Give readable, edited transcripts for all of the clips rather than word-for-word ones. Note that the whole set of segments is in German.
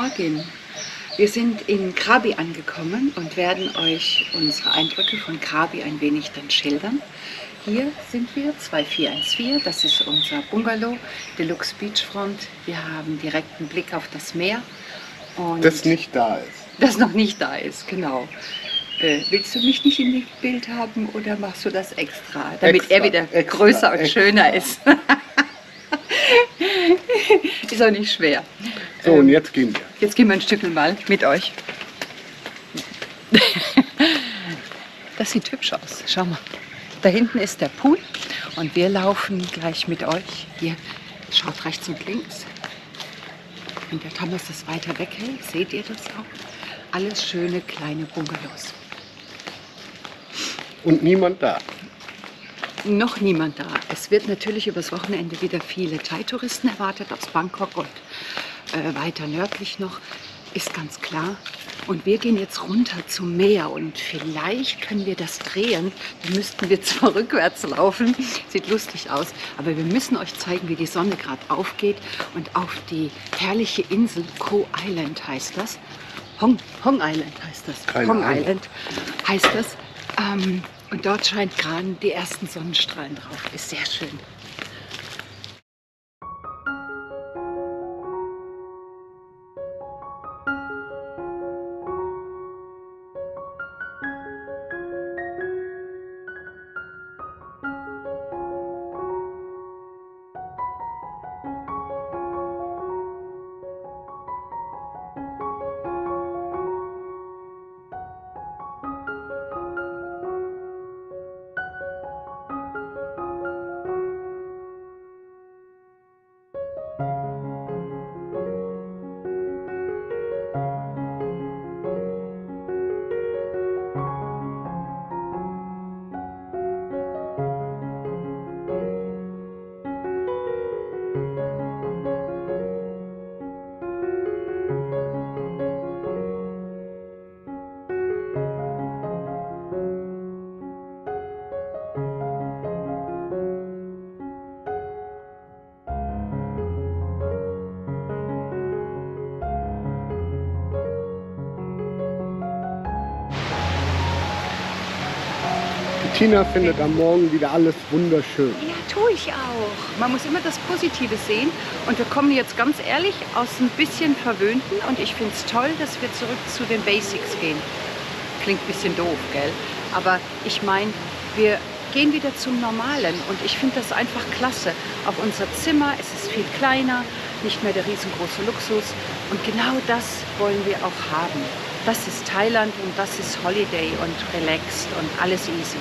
Morgen. Wir sind in Krabi angekommen und werden euch unsere Eindrücke von Krabi ein wenig dann schildern. Hier sind wir, 2414, das ist unser Bungalow, Deluxe Beachfront. Wir haben direkten Blick auf das Meer. Und das nicht da ist. Das noch nicht da ist, genau. Willst du mich nicht in dem Bild haben oder machst du das extra, damit er wieder größer und schöner ist? Ist auch nicht schwer. So, und jetzt gehen wir. Jetzt gehen wir ein Stückchen mal mit euch. Das sieht hübsch aus. Schau mal. Da hinten ist der Pool und wir laufen gleich mit euch. Hier, schaut rechts und links. Wenn der Thomas das weiter weghält, seht ihr das auch? Alles schöne kleine Bungalows. Und niemand da. Noch niemand da. Es wird natürlich übers Wochenende wieder viele Thai-Touristen erwartet aus Bangkok und weiter nördlich noch, ist ganz klar. Und wir gehen jetzt runter zum Meer und vielleicht können wir das drehen. Dann müssten wir zwar rückwärts laufen, sieht lustig aus, aber wir müssen euch zeigen, wie die Sonne gerade aufgeht und auf die herrliche Insel Ko Island heißt das. Hong Island heißt das. Keine Hong Ahnung. Island heißt das. Und dort scheint gerade die ersten Sonnenstrahlen drauf. Ist sehr schön. Tina findet am Morgen wieder alles wunderschön. Ja, tue ich auch. Man muss immer das Positive sehen. Und wir kommen jetzt ganz ehrlich aus ein bisschen Verwöhnten. Und ich finde es toll, dass wir zurück zu den Basics gehen. Klingt ein bisschen doof, gell? Aber ich meine, wir gehen wieder zum Normalen. Und ich finde das einfach klasse. Auf unser Zimmer, es ist viel kleiner, nicht mehr der riesengroße Luxus. Und genau das wollen wir auch haben. Das ist Thailand und das ist Holiday und relaxed und alles easy.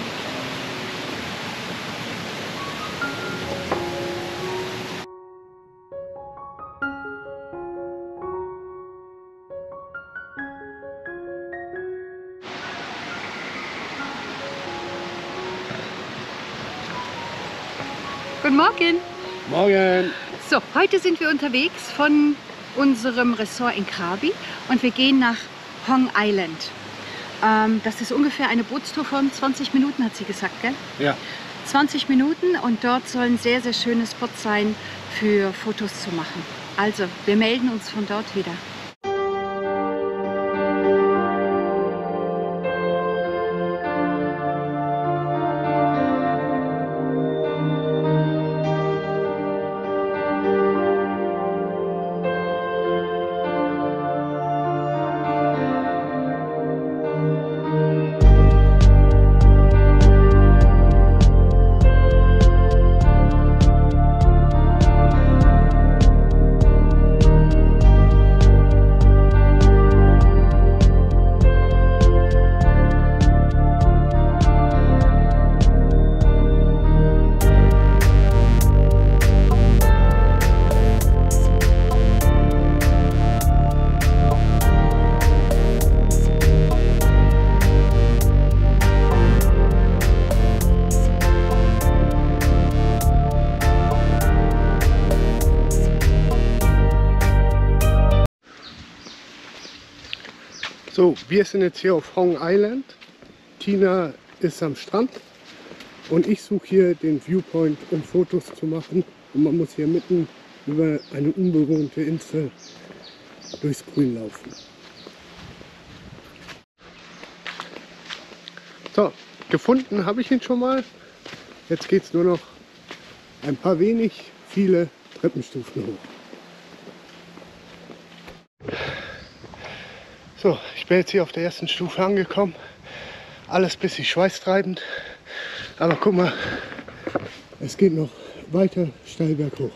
Guten Morgen! Morgen! So, heute sind wir unterwegs von unserem Ressort in Krabi und wir gehen nach Hong Island. Das ist ungefähr eine Bootstour von 20 Minuten, hat sie gesagt, gell? Ja. 20 Minuten und dort sollen sehr, sehr schöne Spots sein, für Fotos zu machen. Also, wir melden uns von dort wieder. So, wir sind jetzt hier auf Hong Island. Tina ist am Strand und ich suche hier den Viewpoint, um Fotos zu machen. Und man muss hier mitten über eine unbewohnte Insel durchs Grün laufen. So, gefunden habe ich ihn schon mal. Jetzt geht es nur noch ein paar viele Treppenstufen hoch. So, ich bin jetzt hier auf der ersten Stufe angekommen. Alles ein bisschen schweißtreibend. Aber guck mal, es geht noch weiter steil berghoch.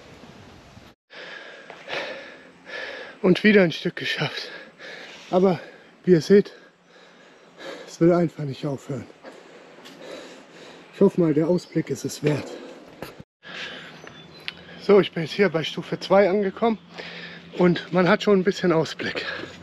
Und wieder ein Stück geschafft. Aber wie ihr seht, es will einfach nicht aufhören. Ich hoffe mal, der Ausblick ist es wert. So, ich bin jetzt hier bei Stufe 2 angekommen und man hat schon ein bisschen Ausblick.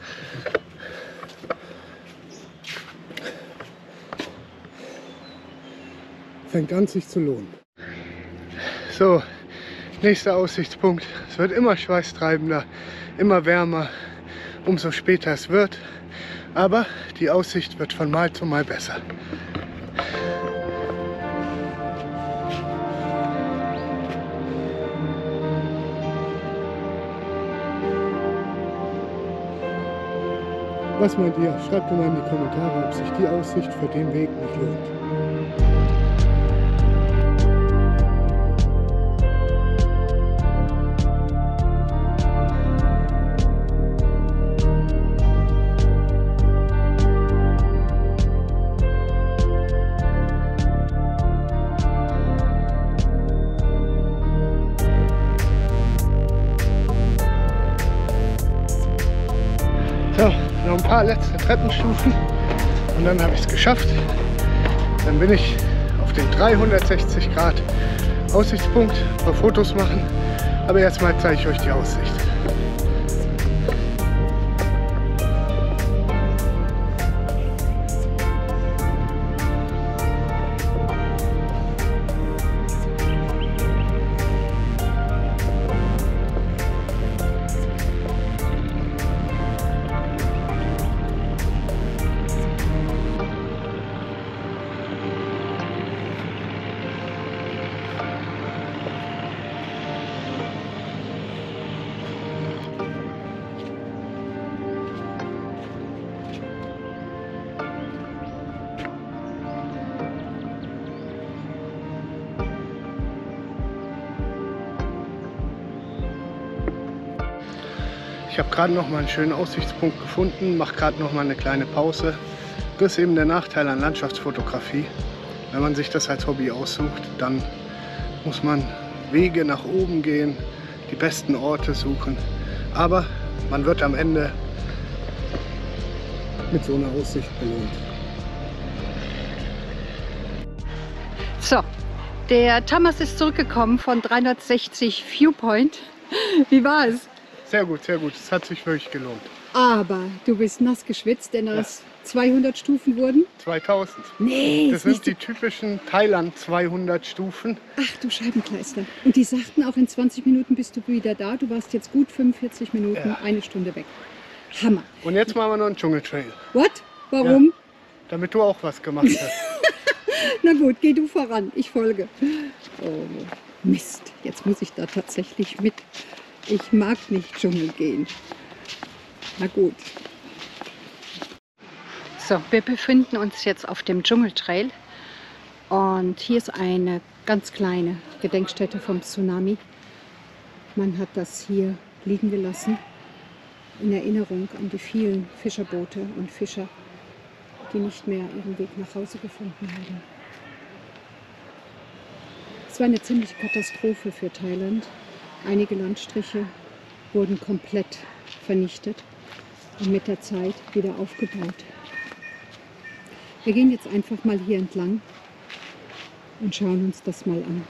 Fängt an, sich zu lohnen. So, nächster Aussichtspunkt. Es wird immer schweißtreibender, immer wärmer, umso später es wird. Aber die Aussicht wird von Mal zu Mal besser. Was meint ihr? Schreibt mir mal in die Kommentare, ob sich die Aussicht für den Weg nicht lohnt. So, noch ein paar letzte Treppenstufen und dann habe ich es geschafft. Dann bin ich auf den 360 Grad Aussichtspunkt, ein paar Fotos machen, aber erstmal zeige ich euch die Aussicht. Ich habe gerade noch mal einen schönen Aussichtspunkt gefunden, mache gerade noch mal eine kleine Pause. Das ist eben der Nachteil an Landschaftsfotografie. Wenn man sich das als Hobby aussucht, dann muss man Wege nach oben gehen, die besten Orte suchen. Aber man wird am Ende mit so einer Aussicht belohnt. So, der Thomas ist zurückgekommen von 360 Viewpoint. Wie war es? Sehr gut, sehr gut. Es hat sich wirklich gelohnt. Aber du bist nass geschwitzt, denn aus 200 Stufen wurden? 2000. Nee, das sind die typischen Thailand 200 Stufen. Ach du Scheibenkleister. Und die sagten auch, in 20 Minuten bist du wieder da. Du warst jetzt gut 45 Minuten, eine Stunde weg. Hammer. Und jetzt machen wir noch einen Dschungeltrail. What? Warum? Ja, damit du auch was gemacht hast. Na gut, geh du voran, ich folge. Oh, Mist, jetzt muss ich da tatsächlich mit. Ich mag nicht Dschungel gehen. Na gut. So, wir befinden uns jetzt auf dem Dschungeltrail. Und hier ist eine ganz kleine Gedenkstätte vom Tsunami. Man hat das hier liegen gelassen, in Erinnerung an die vielen Fischerboote und Fischer, die nicht mehr ihren Weg nach Hause gefunden haben. Es war eine ziemliche Katastrophe für Thailand. Einige Landstriche wurden komplett vernichtet und mit der Zeit wieder aufgebaut. Wir gehen jetzt einfach mal hier entlang und schauen uns das mal an.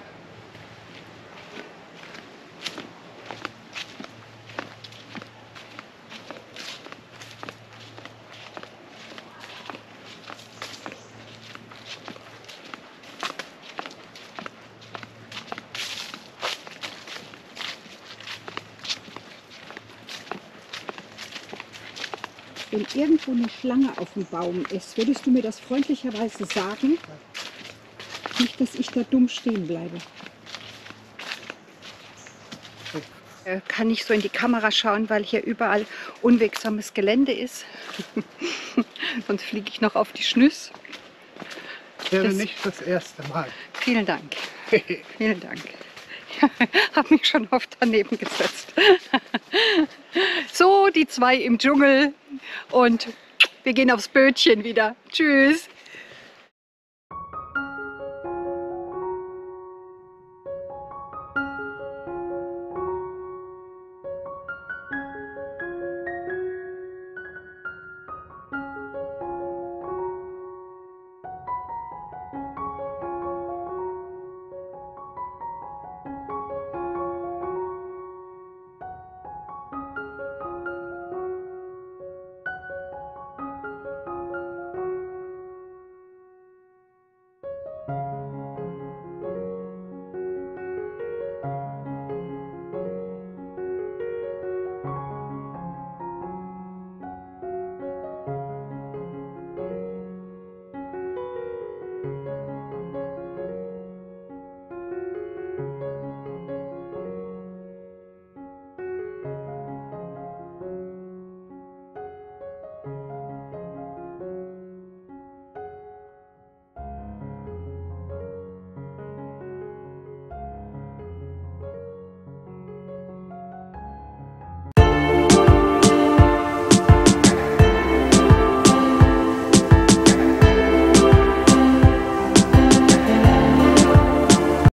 Wenn irgendwo eine Schlange auf dem Baum ist, würdest du mir das freundlicherweise sagen? Nicht, dass ich da dumm stehen bleibe. Kann nicht so in die Kamera schauen, weil hier überall unwegsames Gelände ist. Sonst fliege ich noch auf die Schnüss. Wäre nicht das erste Mal. Vielen Dank. Vielen Dank. Ich habe mich schon oft daneben gesetzt. So, die zwei im Dschungel und wir gehen aufs Bötchen wieder. Tschüss.